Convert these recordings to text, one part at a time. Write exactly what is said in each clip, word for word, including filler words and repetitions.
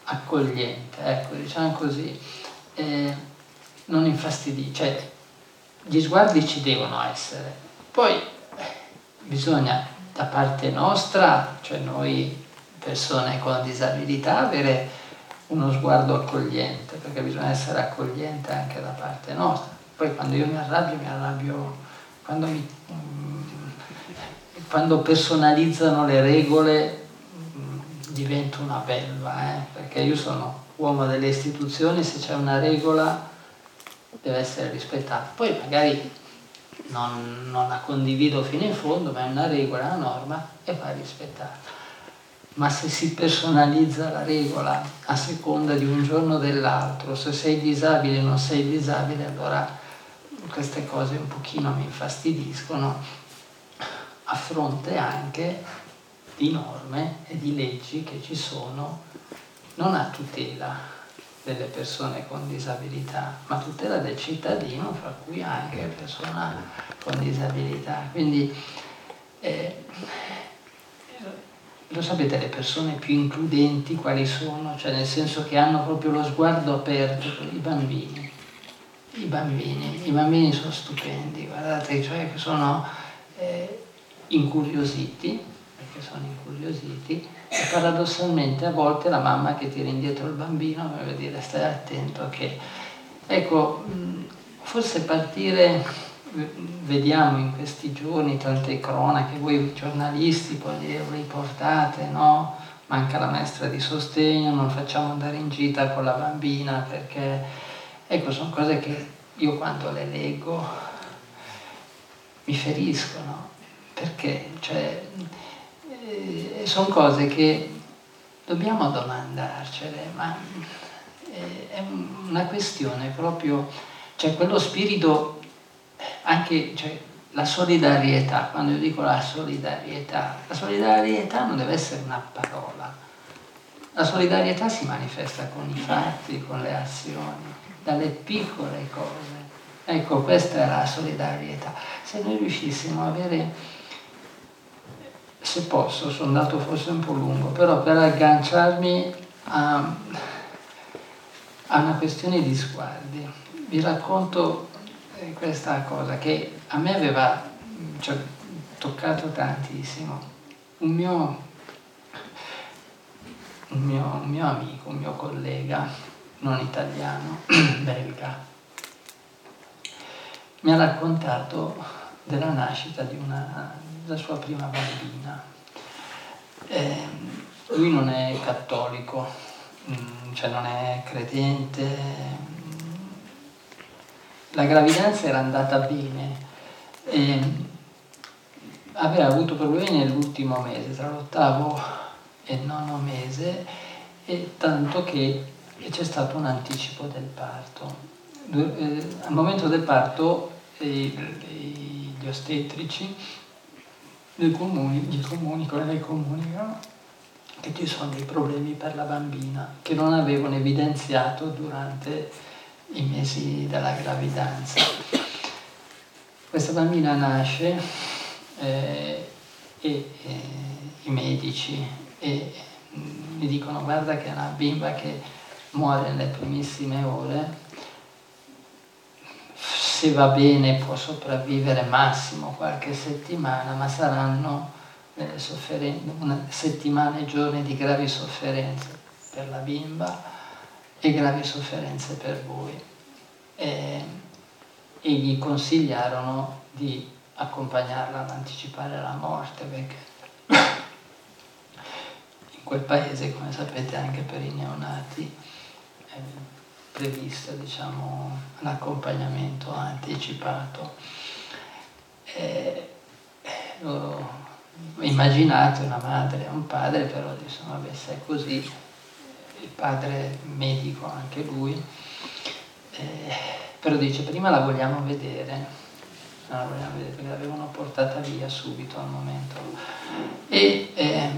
accogliente, ecco, diciamo così, eh, non infastidire, cioè gli sguardi ci devono essere, poi eh, bisogna da parte nostra, cioè noi persone con disabilità, avere uno sguardo accogliente, perché bisogna essere accogliente anche da parte nostra. Poi quando io mi arrabbio, mi arrabbio quando, mi, quando personalizzano le regole, divento una belva, eh? Perché io sono uomo delle istituzioni, se c'è una regola deve essere rispettata. Poi magari non, non la condivido fino in fondo, ma è una regola, una norma e va rispettata. Ma se si personalizza la regola a seconda di un giorno o dell'altro, se sei disabile o non sei disabile, allora queste cose un pochino mi infastidiscono, a fronte anche di norme e di leggi che ci sono, non a tutela delle persone con disabilità, ma a tutela del cittadino, fra cui anche persona con disabilità. Quindi eh, lo sapete le persone più includenti quali sono? Cioè nel senso che hanno proprio lo sguardo aperto, i bambini. I bambini, i bambini sono stupendi, guardate, cioè sono eh, incuriositi, perché sono incuriositi, e paradossalmente a volte la mamma che tira indietro il bambino deve dire stai attento che... Ecco, forse partire, vediamo in questi giorni tante cronache, voi giornalisti poi le riportate, no? Manca la maestra di sostegno, non facciamo andare in gita con la bambina perché... Ecco, sono cose che io quando le leggo mi feriscono, perché cioè, eh, sono cose che dobbiamo domandarcele, ma eh, è una questione proprio, cioè quello spirito, anche cioè, la solidarietà, quando io dico la solidarietà, la solidarietà non deve essere una parola, la solidarietà si manifesta con i fatti, con le azioni, dalle piccole cose. Ecco, questa è la solidarietà. Se noi riuscissimo a avere, se posso, sono andato forse un po' lungo, però per agganciarmi a, a una questione di sguardi, vi racconto questa cosa che a me aveva cioè, toccato tantissimo. Un mio, un, mio, un mio amico, un mio collega, non italiano, belga, mi ha raccontato della nascita di una, della sua prima bambina. Eh, lui non è cattolico, cioè non è credente. La gravidanza era andata bene, eh, aveva avuto problemi nell'ultimo mese, tra l'ottavo e il nono mese, e tanto che c'è stato un anticipo del parto. Eh, al momento del parto eh, gli ostetrici dei comuni, gli comunicano, lei comunicano che ci sono dei problemi per la bambina che non avevano evidenziato durante i mesi della gravidanza. Questa bambina nasce eh, e eh, i medici e, mi dicono guarda che è una bimba che muore nelle primissime ore, se va bene può sopravvivere massimo qualche settimana, ma saranno delle sofferenze, una settimana e giorni di gravi sofferenze per la bimba e gravi sofferenze per voi. E, e gli consigliarono di accompagnarla ad anticipare la morte, perché in quel paese, come sapete, anche per i neonati è previsto, diciamo, l'accompagnamento anticipato. E loro, immaginate una madre e un padre, però insomma, vabbè, se è così, il padre medico anche lui, eh, però dice prima la vogliamo vedere, la vogliamo vedere perché l'avevano portata via subito al momento. E eh,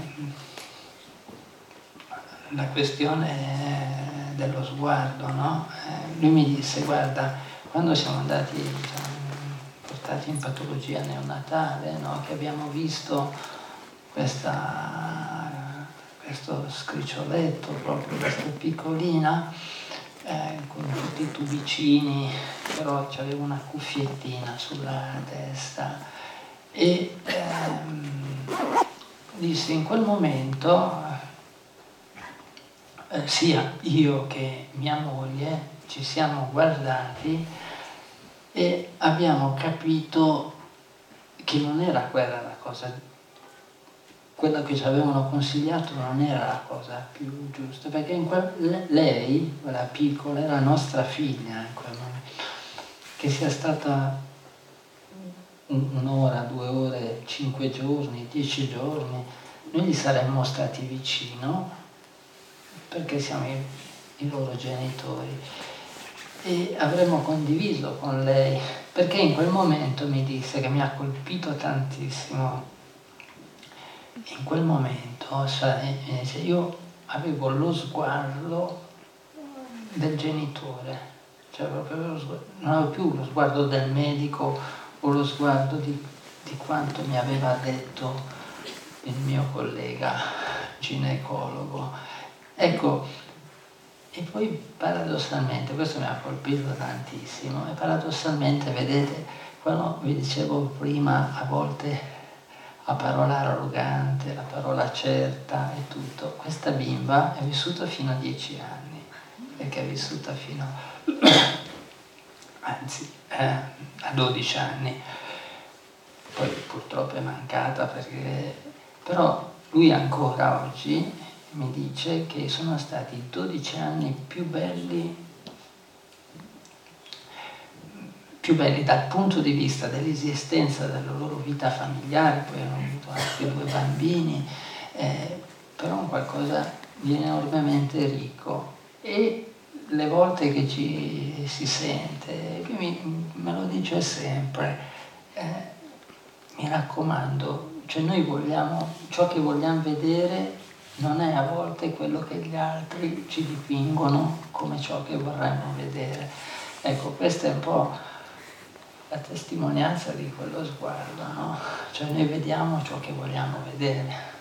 la questione dello sguardo, no? Eh, lui mi disse guarda, quando siamo andati, diciamo, portati in patologia neonatale, no? Che abbiamo visto questa, questo scriccioletto, proprio questa piccolina, eh, con tutti i tubicini, però c'aveva una cuffiettina sulla testa e ehm, disse in quel momento eh, sia io che mia moglie ci siamo guardati e abbiamo capito che non era quella la cosa, quella che ci avevano consigliato non era la cosa più giusta, perché in quel, lei, quella piccola, era nostra figlia in quel momento, che sia stata un'ora, due ore, cinque giorni, dieci giorni, noi gli saremmo stati vicino perché siamo i, i loro genitori e avremmo condiviso con lei, perché in quel momento mi disse che mi ha colpito tantissimo. In quel momento, sai, io avevo lo sguardo del genitore, cioè proprio lo sguardo, non avevo più lo sguardo del medico o lo sguardo di, di quanto mi aveva detto il mio collega ginecologo. Ecco, e poi paradossalmente, questo mi ha colpito tantissimo, e paradossalmente, vedete, quando vi dicevo prima, a volte la parola arrogante, la parola certa e tutto, questa bimba è vissuta fino a dieci anni, perché è vissuta fino a, anzi, eh, a dodici anni, poi purtroppo è mancata, perché, però lui ancora oggi mi dice che sono stati dodici anni più belli, più belli dal punto di vista dell'esistenza della loro vita familiare, poi hanno avuto altri due bambini, eh, però qualcosa di enormemente ricco. E le volte che ci si sente, mi, me lo dice sempre, eh, mi raccomando, cioè noi vogliamo, ciò che vogliamo vedere non è a volte quello che gli altri ci dipingono come ciò che vorremmo vedere. Ecco, questa è un po' la testimonianza di quello sguardo, no? Cioè noi vediamo ciò che vogliamo vedere.